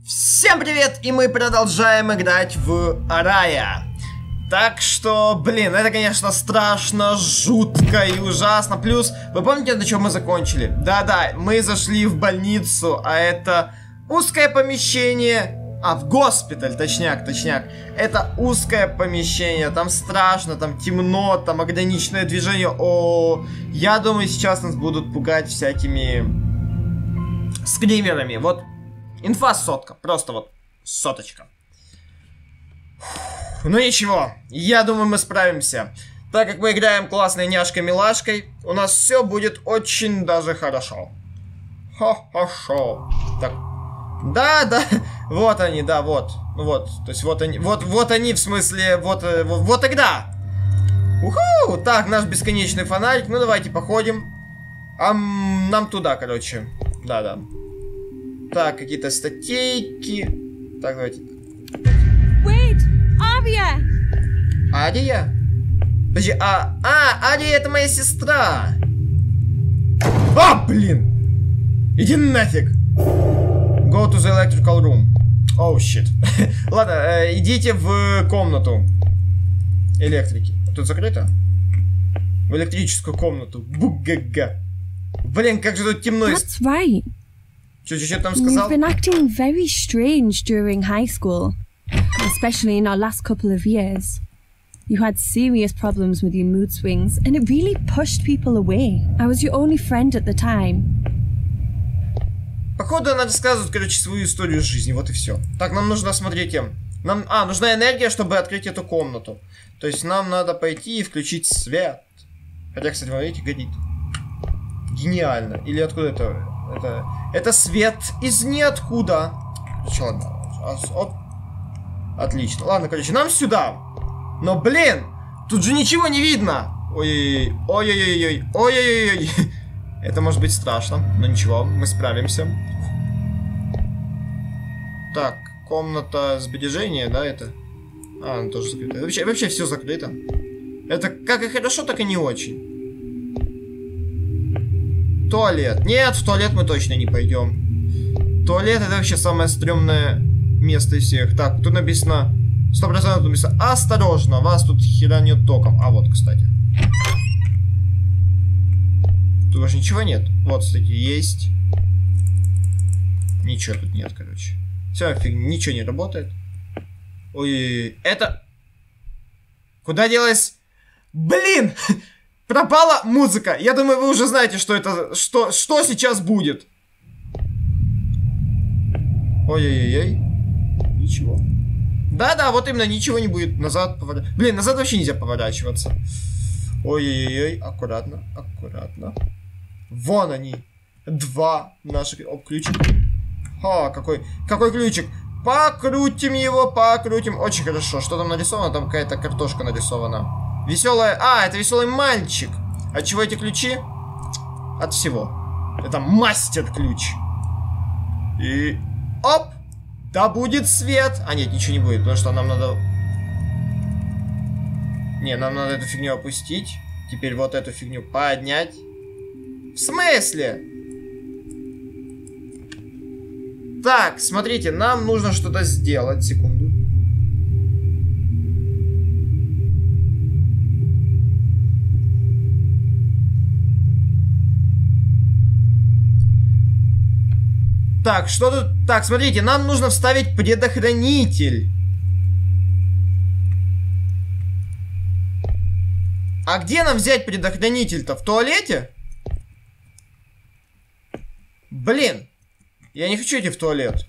Всем привет, и мы продолжаем играть в Рая. Так что, блин, это, конечно, страшно, жутко и ужасно. Плюс, вы помните, на чем мы закончили? Да-да, мы зашли в больницу, а это узкое помещение. В госпиталь, точняк. Это узкое помещение, там страшно, там темно, там ограниченное движение. Я думаю, сейчас нас будут пугать всякими скримерами. Вот. Инфа сотка, просто вот соточка. Ну ничего, я думаю, мы справимся. Так как мы играем классной няшкой-милашкой, у нас все будет очень даже хорошо. Хо-хо-шо. Так. Да, вот они, да, вот. Вот, то есть вот они, вот они, в смысле, вот тогда. Уху! Так, наш бесконечный фонарик, ну давайте походим. Нам туда, короче. Да. Так, какие-то статейки. Так, давайте. Wait, Ария! Ария? Подожди, Ария это моя сестра. Блин! Иди нафиг. Go to the electrical room. Oh, shit. Ладно, идите в комнату электрики. Тут закрыто? В электрическую комнату. Бугага. Блин, как же тут темно. That's right. Что там сказал? You've been acting very strange during high school, especially in our last couple of years. You had serious problems with your mood swings, and it really pushed people away. I was your only friend at the time. Походу, она рассказывает, короче, свою историю жизни, вот и все. Так, нам нужно, смотрите, нужна энергия, чтобы открыть эту комнату. То есть нам надо пойти и включить свет. Хотя, кстати, смотрите, горит. Гениально. Или откуда это? Это свет из ниоткуда. Короче, ладно. Отлично. Ладно, короче, нам сюда. Но, блин, тут же ничего не видно. Ой-ой-ой. Это может быть страшно, но ничего, мы справимся. Так, комната сбережения, да, это? Она тоже закрыта. Вообще все закрыто. Это как и хорошо, так и не очень. Туалет. Нет, в туалет мы точно не пойдем. Туалет это вообще самое стрёмное место из всех. Так, тут написано 100% тут написано: осторожно, вас тут херанет током. Вот, кстати. Тут уже ничего нет. Вот, кстати, есть. Ничего тут нет, короче. Все, ничего не работает. Ой, это... Куда делась? Блин! Пропала музыка. Я думаю, вы уже знаете, что это... Что сейчас будет. Ой-ой-ой. Ничего. Да, вот именно, ничего не будет. Назад поворачиваться. Блин, назад вообще нельзя поворачиваться. Ой-ой-ой. Аккуратно. Вон они. Два наших... ключик. Какой ключик? Покрутим его, покрутим. Очень хорошо. Что там нарисовано? Там какая-то картошка нарисована. Веселая... это веселый мальчик. От чего эти ключи? От всего. Это мастер-ключ. И... Оп! Да будет свет! Нет, ничего не будет, потому что нам надо... нам надо эту фигню опустить. Теперь вот эту фигню поднять. В смысле? Так, смотрите, нам нужно что-то сделать. Секунду. Так, что тут? Так, смотрите, нам нужно вставить предохранитель. А где нам взять предохранитель-то? В туалете? Блин. Я не хочу идти в туалет.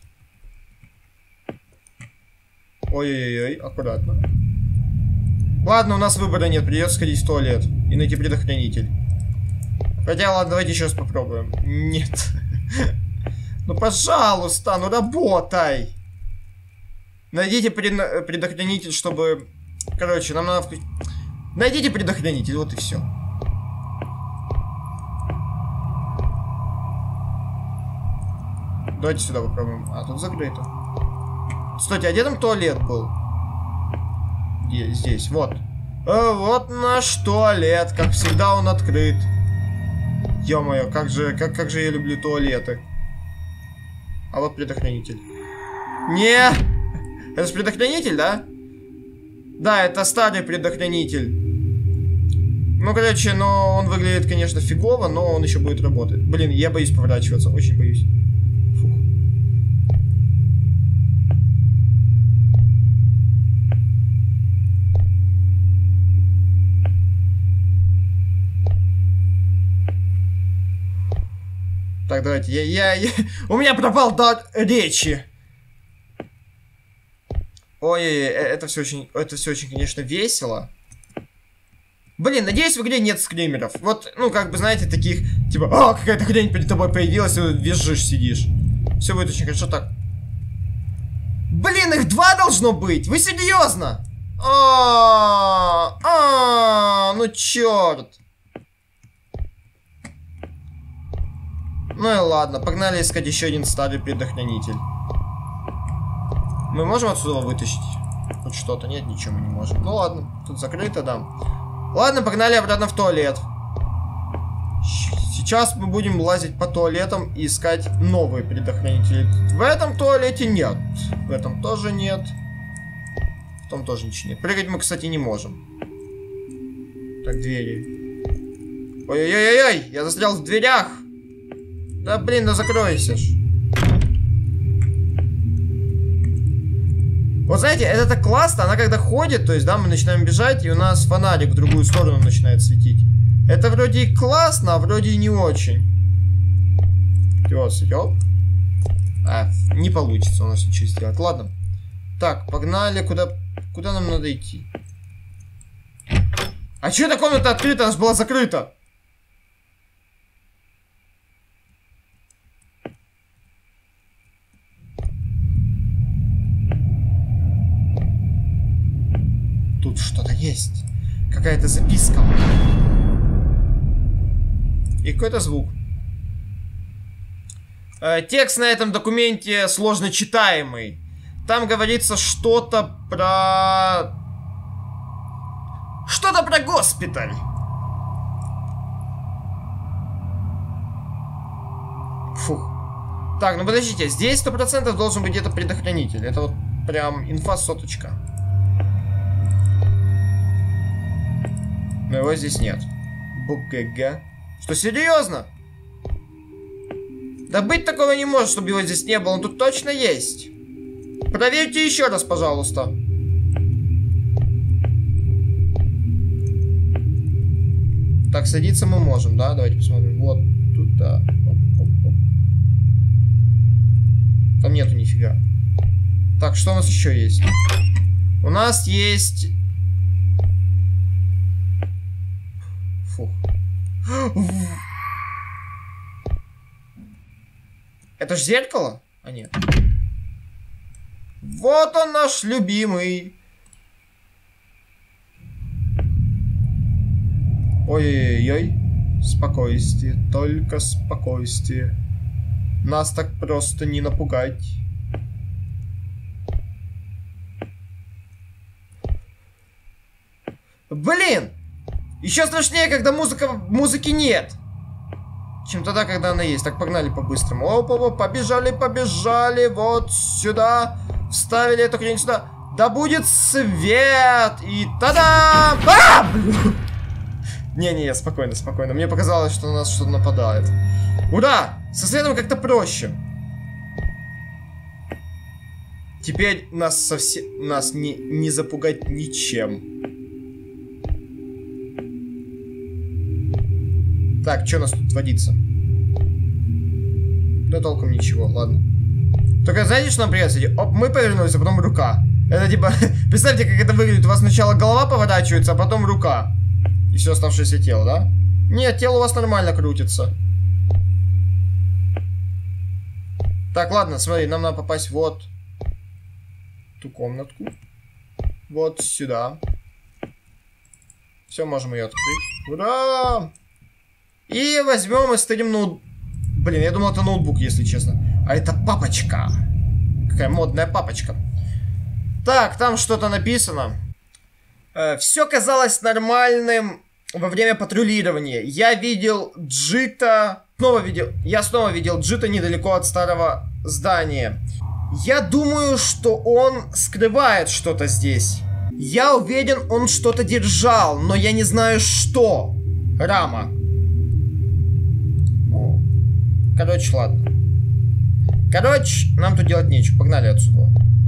Ой-ой-ой, аккуратно. Ладно, у нас выбора нет, придется сходить в туалет и найти предохранитель. Хотя, ладно, давайте еще раз попробуем. Нет. Ну, пожалуйста, ну работай. Найдите предохранитель, чтобы... Короче, нам надо включить... Найдите предохранитель, вот и все. Давайте сюда попробуем. Тут закрыто. Стойте, а где там туалет был? Здесь, вот. Вот наш туалет. Как всегда он открыт. Ё-моё, как же я люблю туалеты. А вот предохранитель. Не. Это же предохранитель, да? Да, это старый предохранитель. Ну, короче, но он выглядит, конечно, фигово, но он еще будет работать. Блин, я боюсь поворачиваться, очень боюсь. Фух. Так, давайте, у меня пропал дар речи. Ой, это все очень, конечно, весело. Блин, надеюсь, в игре нет скримеров. Вот, ну, как бы, знаете, таких, типа, какая-то хрень перед тобой появилась, и визжишь, сидишь. Все будет очень хорошо так. Блин, их 2 должно быть! Вы серьезно? Ну черт. Ну и ладно, погнали искать еще один старый предохранитель. Мы можем отсюда вытащить хоть что-то? Нет, ничего мы не можем. Ну ладно, тут закрыто, да. Ладно, погнали обратно в туалет. Сейчас мы будем лазить по туалетам и искать новые предохранители. В этом туалете нет. В этом тоже нет. В том тоже ничего нет. Прыгать мы, кстати, не можем. Так, двери. Ой-ой-ой-ой, я застрял в дверях. Да блин, да закройся ж. Вот знаете, это так классно, она когда ходит, то есть, да, мы начинаем бежать, и у нас фонарик в другую сторону начинает светить. Это вроде и классно, а вроде и не очень. Не получится у нас ничего сделать. Ладно. Так, погнали. Куда нам надо идти? А что эта комната открыта? Она же была закрыта. Тут что-то есть. Какая-то записка. И какой-то звук. Текст на этом документе сложно читаемый. Там говорится что-то про... Что-то про госпиталь. Фух. Так, ну подождите. Здесь 100% должен быть где-то предохранитель. Это вот прям инфа соточка. Но его здесь нет. БГГ. Что, серьезно? Да быть такого не может, чтобы его здесь не было. Он тут точно есть. Проверьте еще раз, пожалуйста. Так, садиться мы можем, да? Давайте посмотрим. Вот туда. Оп-оп-оп. Там нету нифига. Так, что у нас еще есть? У нас есть... Фух. Это ж зеркало? А нет. Вот он наш любимый. Ой-ой-ой. Спокойствие, только спокойствие. Нас так просто не напугать. Блин! Еще страшнее, когда музыки нет. Чем тогда, когда она есть. Так, погнали по-быстрому. Оп-оп-оп, побежали. Вот сюда. Вставили эту хрень сюда. Да будет свет. И та-дам! Не-не, спокойно. Мне показалось, что на нас что-то нападает. Ура! Со светом как-то проще. Теперь нас не запугать ничем. Так, что у нас тут творится? Да толком ничего, ладно. Только знаете, что нам придется? Оп, мы повернулись, а потом рука. Это типа... Представьте, как это выглядит. У вас сначала голова поворачивается, а потом рука. И все оставшееся тело, да? Нет, тело у вас нормально крутится. Так, ладно, смотри, нам надо попасть вот в ту комнатку. Вот сюда. Все, можем ее открыть. Ура! И возьмем и стырим ноутбук. Блин, я думал, это ноутбук, если честно. А это папочка. Какая модная папочка. Так, там что-то написано. Все казалось нормальным во время патрулирования. Я видел Джита... Я снова видел Джита недалеко от старого здания. Я думаю, что он скрывает что-то здесь. Я уверен, он что-то держал, но я не знаю, что. Рама. Короче, ладно. Короче, нам тут делать нечего. Погнали отсюда.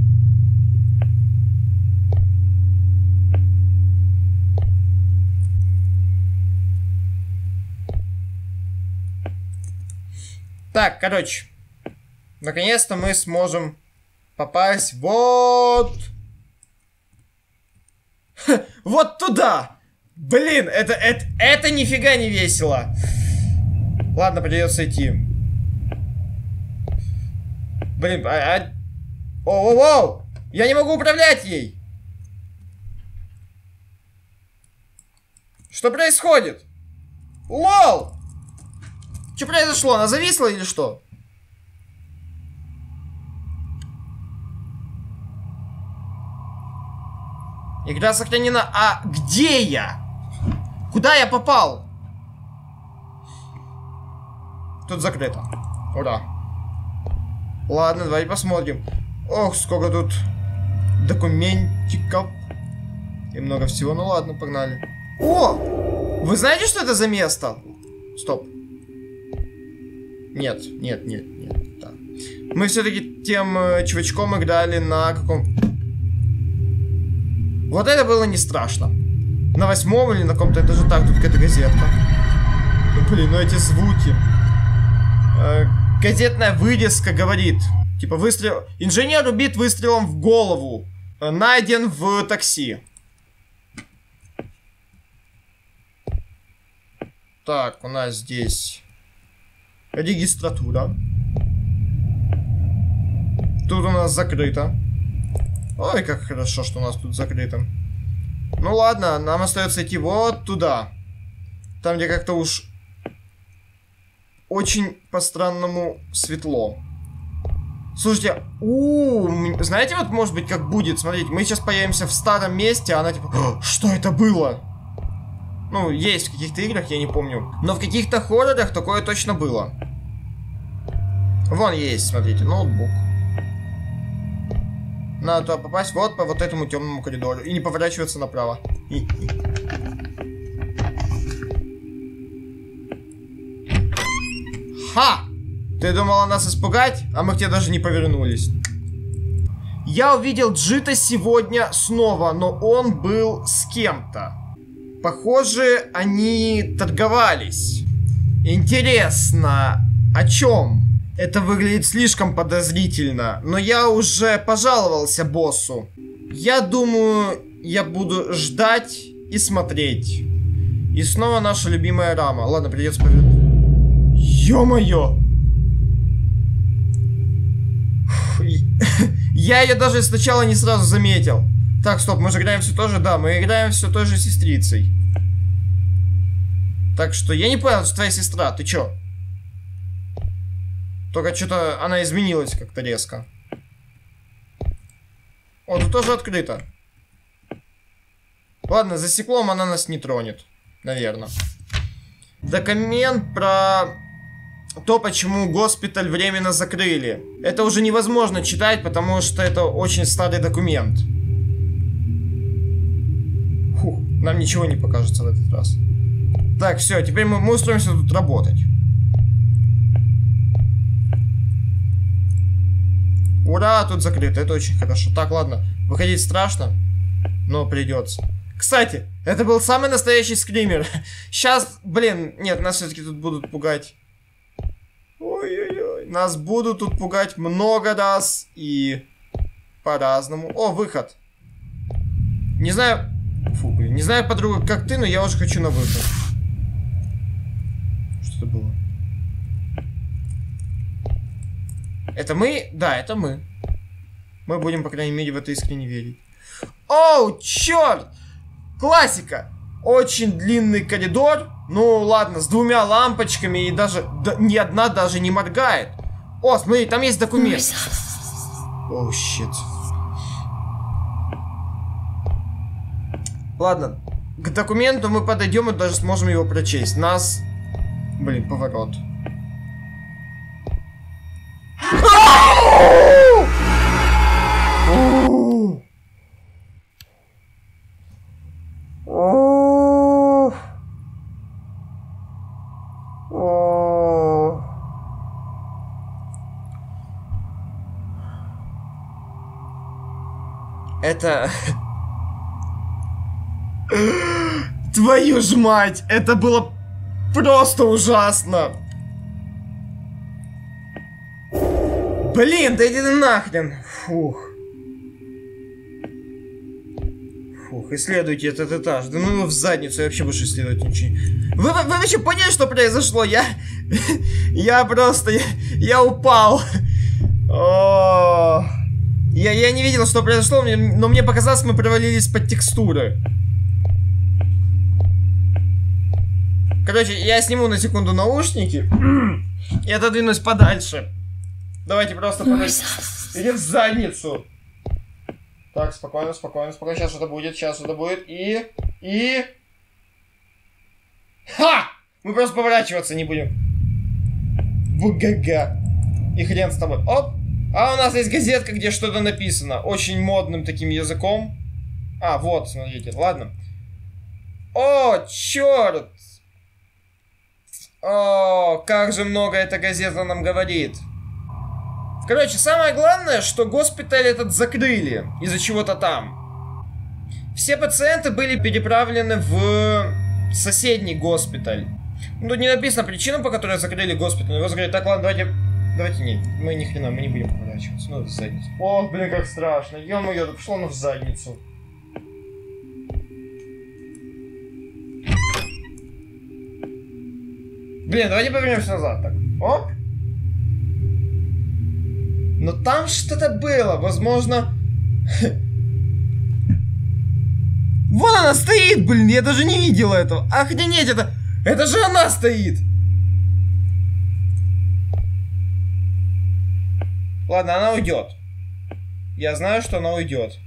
Так, короче. Наконец-то мы сможем попасть вот... Вот туда! Блин, это нифига не весело. Ладно, придется идти. Блин, Оу! Я не могу управлять ей! Что происходит? Лол! Что произошло? Она зависла или что? Игра сохранена. А где я? Куда я попал? Тут закрыто. Ура. Ладно, давай посмотрим. Ох, сколько тут документиков. И много всего. Ну ладно, погнали. О! Вы знаете, что это за место? Стоп. Нет. Да. Мы все-таки тем чувачком играли на каком... Вот это было не страшно. На 8-м или на каком-то этаже. Так, тут какая-то газетка. Блин, ну эти звуки. Газетная вырезка говорит. Типа выстрел... Инженер убит выстрелом в голову. Найден в такси. Так, у нас здесь регистратура. Тут у нас закрыто. Ой, как хорошо, что у нас тут закрыто. Ну ладно, нам остается идти вот туда. Там, где как-то уж очень по-странному светло. Слушайте, знаете, вот может быть как будет? Смотрите, мы сейчас появимся в старом месте, а она типа, что это было? Ну, есть в каких-то играх, я не помню. Но в каких-то хоррорах такое точно было. Вон есть, смотрите, ноутбук. Надо туда попасть вот по вот этому темному коридору. И не поворачиваться направо. Ха! Ты думала нас испугать? А мы к тебе даже не повернулись. Я увидел Джита сегодня снова, но он был с кем-то. Похоже, они торговались. Интересно, о чем? Это выглядит слишком подозрительно, но я уже пожаловался боссу. Я думаю, я буду ждать и смотреть. И снова наша любимая рама. Ладно, придется повернуть. Ё-моё! Я ее даже сначала не сразу заметил. Так, стоп, мы же играем все то же? Да, мы играем все той же сестрицей. Так что я не понял, что твоя сестра, ты чё? Только что-то она изменилась как-то резко. О, тут тоже открыто. Ладно, за стеклом она нас не тронет. Наверное. Документ про то, почему госпиталь временно закрыли. Это уже невозможно читать, потому что это очень старый документ. Фух, нам ничего не покажется в этот раз. Так, все, теперь мы устроимся тут работать. Ура, тут закрыто, это очень хорошо. Так, ладно, выходить страшно, но придется. Кстати, это был самый настоящий скример. Сейчас, блин, нет, нас все-таки тут будут пугать. Ой-ой-ой, нас будут тут пугать много раз и по-разному. О, выход. Не знаю, фу, блин, не знаю, подруга, как ты, но я уже хочу на выход. Что это было? Это мы? Да, это мы. Мы будем, по крайней мере, в это искренне верить. Оу, черт! Классика! Очень длинный коридор. Ну, ладно, с двумя лампочками и даже... ни одна даже не моргает. О, смотри, там есть документ. Оу, щит. Ладно, к документу мы подойдем и даже сможем его прочесть. Нас... Блин, поворот. Это... Твою ж мать! Это было просто ужасно! Блин, да иди ты нахрен! Фух. Фух, исследуйте этот этаж. Да ну его в задницу, я вообще больше исследовать ничего. Вы вообще поняли, что произошло? Я просто... Я упал. Я не видел, что произошло, но мне показалось, мы провалились под текстуры. Короче, я сниму на секунду наушники и отодвинусь подальше. Давайте просто иди в задницу. Так, спокойно, спокойно, спокойно. Сейчас что-то будет, И... Ха! Мы просто поворачиваться не будем. ВГГ. И хрен с тобой. Оп! А у нас есть газетка, где что-то написано. Очень модным таким языком. А, вот, смотрите. Ладно. О, черт! О, как же много эта газета нам говорит. Короче, самое главное, что госпиталь этот закрыли из-за чего-то там. Все пациенты были переправлены в соседний госпиталь. Ну, тут не написано причину, по которой закрыли госпиталь. Его закрыли. Так, ладно, давайте нет. Мы ни хрена, мы не будем поворачиваться. Ну, в задницу. Ох, блин, как страшно. Ё-моё, да пошло оно в задницу. Блин, давайте повернемся назад. Так, оп. Но там что-то было, возможно... Вон она стоит, блин, я даже не видел этого. Охренеть, это же она стоит. Ладно, она уйдет. Я знаю, что она уйдет.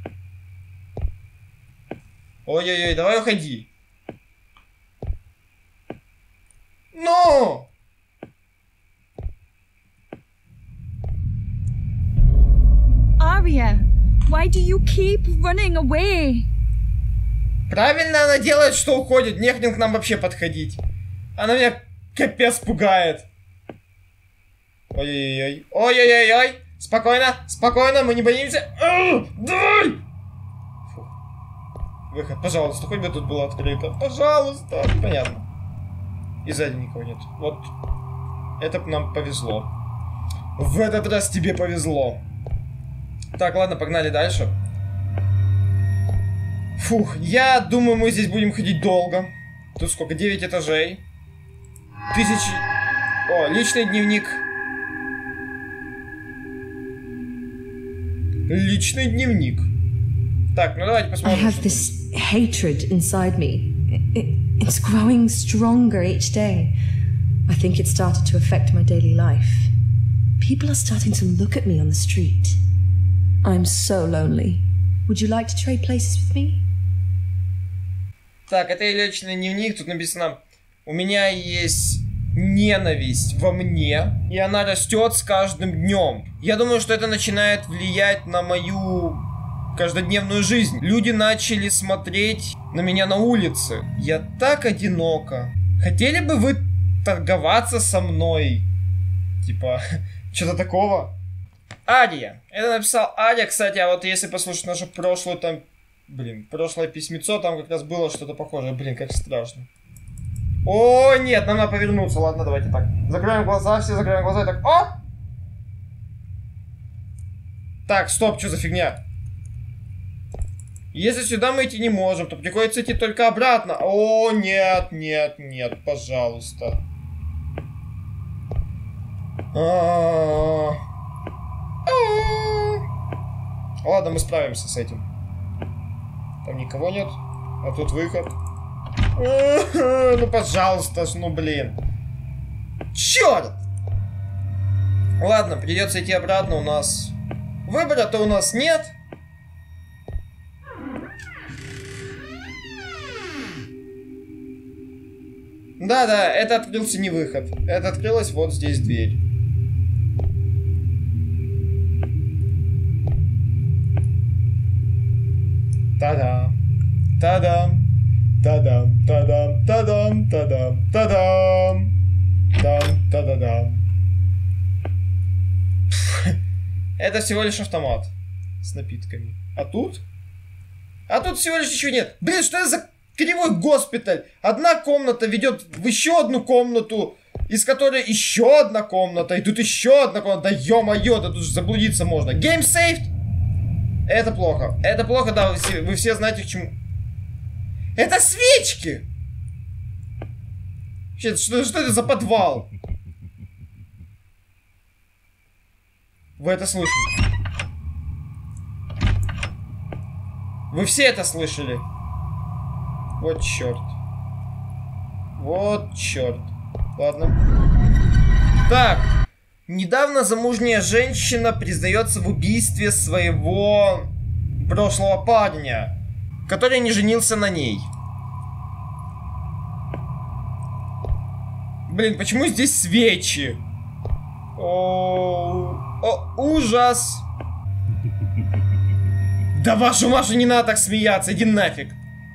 Ой-ой-ой, давай уходи. Ну! Aria, why do you keep running away? Правильно она делает, что уходит. Не хрен к нам вообще подходить. Она меня капец пугает. Ой-ой-ой. Ой-ой-ой-ой. Спокойно, спокойно, мы не боимся. Давай! Фу. Выход, пожалуйста, хоть бы тут было открыто. Пожалуйста. Понятно. И сзади никого нет. Вот. Это нам повезло. В этот раз тебе повезло. Так, ладно, погнали дальше. Фух, я думаю, мы здесь будем ходить долго. Тут сколько? 9 этажей. 1000... О, личный дневник. Личный дневник. Так, ну давайте посмотрим. I have this hatred inside me. It's growing stronger each day. I think it started to affect my daily life. People are starting to look at me on the street. I'm so lonely. Would you like to trade places with me? Так, это личный дневник. Тут написано: у меня есть ненависть во мне, и она растет с каждым днем. Я думаю, что это начинает влиять на мою каждодневную жизнь. Люди начали смотреть на меня на улице. Я так одинока. Хотели бы вы торговаться со мной? Типа, что-то такого. Ария. Это написал Ария, кстати, а вот если послушать нашу прошлую там... Блин, прошлое письмецо, там как раз было что-то похожее. Блин, как страшно. О, нет, нам надо повернуться. Ладно, давайте так. Закроем глаза, все закроем глаза и так... О! Так, стоп, что за фигня? Если сюда мы идти не можем, то приходится идти только обратно. О, нет, нет, нет, пожалуйста. Ладно, мы справимся с этим. Там никого нет. А тут выход. Ну, пожалуйста, ну, блин. Черт! Ладно, придется идти обратно. У нас... Выбора-то у нас нет. Да-да, это открылся не выход. Это открылась вот здесь дверь. Та-дам, та-дам, та-дам, та-дам, та-дам, та-дам, та-дам, там, та-да-дам. Это всего лишь автомат с напитками. А тут А тут всего лишь ничего нет. Блин, что это за кривой госпиталь? Одна комната ведет в еще одну комнату, из которой еще одна комната, и тут еще одна комната. Да ё-моё, да тут же заблудиться можно. Game saved? Это плохо. Это плохо, да, вы все знаете к чему. Это свечки! Что это за подвал? Вы это слышали? Вы все это слышали? Вот черт. Вот черт. Ладно. Так. Недавно замужняя женщина признается в убийстве своего прошлого парня, который не женился на ней. Блин, почему здесь свечи? О, ужас. Да вашу Машу, не надо так смеяться, иди нафиг.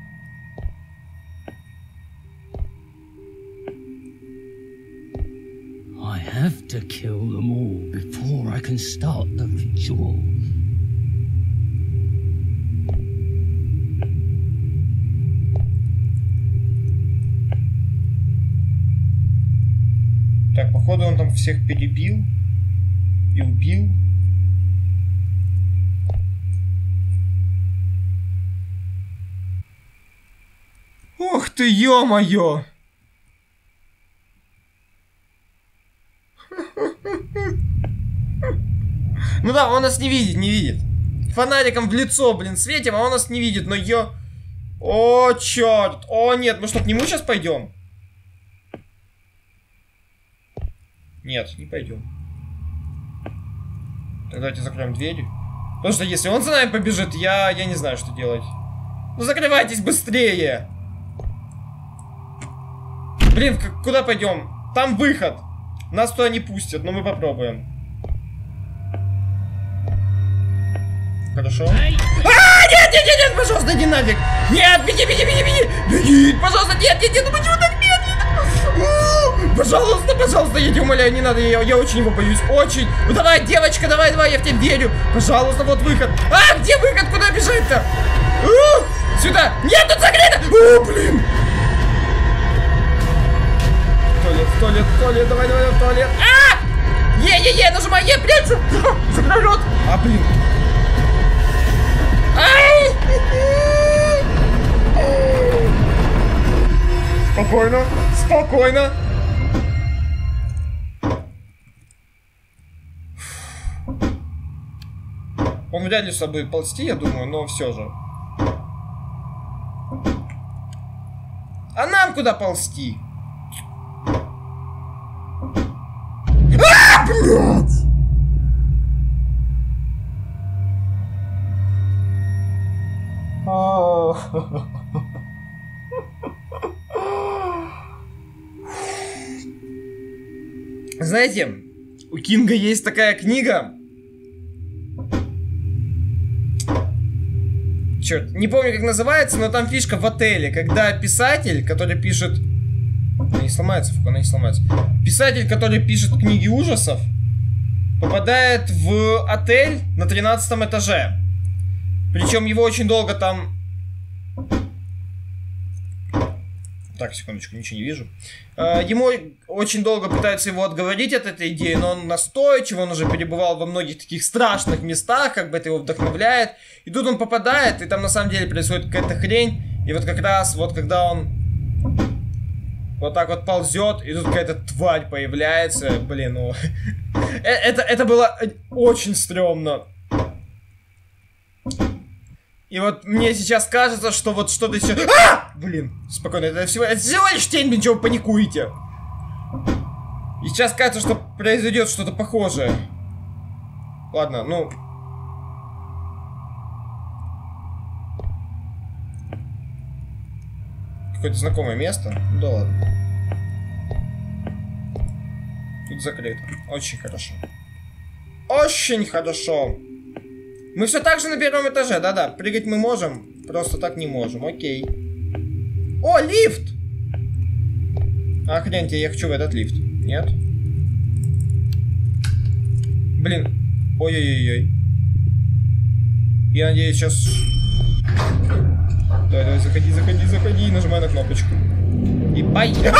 I have to kill them all before I can start the ritual. Так, походу он там всех перебил и убил. Ух ты, ё-моё! Ну да, он нас не видит, Фонариком в лицо, блин, светим, а он нас не видит, но ё... О, черт! О, нет, мы что, к нему сейчас пойдем? Нет, не пойдем. Тогда давайте закроем двери. Потому что если он за нами побежит, я не знаю, что делать. Ну закрывайтесь быстрее! Блин, куда пойдем? Там выход. Нас туда не пустят, но мы попробуем. Хорошо. Нет, пожалуйста, иди нафиг. Нет, беги. Беги, пожалуйста, нет, ну почему так медленно? Пожалуйста, я тебя умоляю, не надо, я очень его боюсь, очень. Ну давай, девочка, давай, я в тебя верю. Пожалуйста, вот выход. А, где выход, куда бежать-то? Сюда. Нет, тут закрыто. О, блин. В туалет, давай, в туалет. А! Нажимай, прячу. Закрой рот. А, блин. Спокойно. Он вряд ли с собой ползти, я думаю, но все же. А нам куда ползти? Блядь! Знаете, у Кинга есть такая книга. Черт, не помню, как называется, но там фишка в отеле, когда писатель, который пишет... Она не сломается, она не сломается. Писатель, который пишет книги ужасов, попадает в отель на 13 этаже. Причем его очень долго там... Так, секундочку, ничего не вижу. Ему очень долго пытаются его отговорить от этой идеи, но он настойчив, он уже перебывал во многих таких страшных местах, как бы это его вдохновляет. И тут он попадает, и там на самом деле происходит какая-то хрень. И вот как раз, вот когда он вот так вот ползет, и тут какая-то тварь появляется. Блин, ну... это было очень стрёмно. И вот мне сейчас кажется, что вот что-то еще... Блин, спокойно, это всего лишь тень, блин, чего вы паникуете? И сейчас кажется, что произойдет что-то похожее. Ладно, ну... Какое-то знакомое место? Ну да ладно. Тут закрыто. Очень хорошо. Очень хорошо. Мы все так же на первом этаже, да-да. Прыгать мы можем, просто так не можем, окей. О, лифт! Охренеть, я хочу в этот лифт. Нет? Блин. Ой-ой-ой. Я надеюсь, сейчас... Давай, заходи, нажимай на кнопочку. И поехали.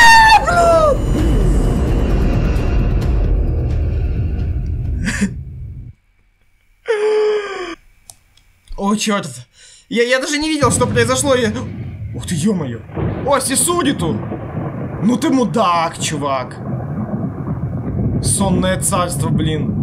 О, черт. Я даже не видел, что произошло. Ух ты, ё-моё. О, Сисудиту. Ну ты мудак, чувак. Сонное царство, блин.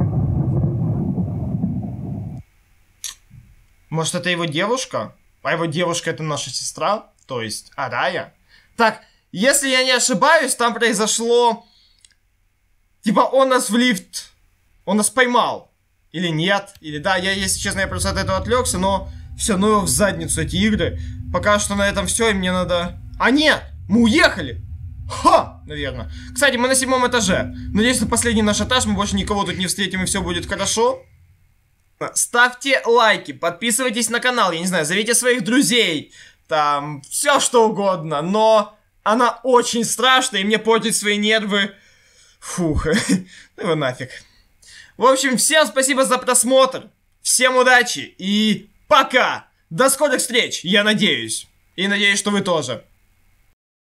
Может, это его девушка? А его девушка это наша сестра? То есть Арая? Так, если я не ошибаюсь, там произошло... Типа он нас в лифт... Он нас поймал. Или нет? Или да, если честно, я просто от этого отвлекся, но... Все, ну его в задницу эти игры. Пока что на этом все, и мне надо... А нет! Мы уехали! Ха! Наверное. Кстати, мы на 7-м этаже. Надеюсь, это последний наш этаж, мы больше никого тут не встретим, и все будет хорошо. Ставьте лайки, подписывайтесь на канал, я не знаю, зовите своих друзей. Там, все что угодно. Но она очень страшная, и мне портит свои нервы. Фух, ну его нафиг. В общем, всем спасибо за просмотр. Всем удачи и пока! До скорых встреч, я надеюсь. И надеюсь, что вы тоже.